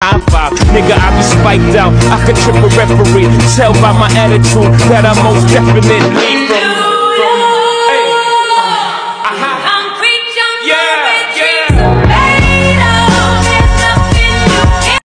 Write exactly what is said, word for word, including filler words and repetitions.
high five. Nigga, I be spiked out, I could trip a referee. Tell by my attitude that I most definitely from